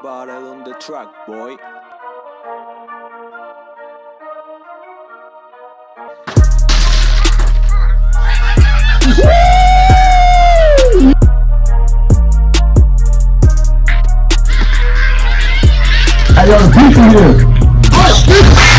Battle on the track, boy. I got a piece of you.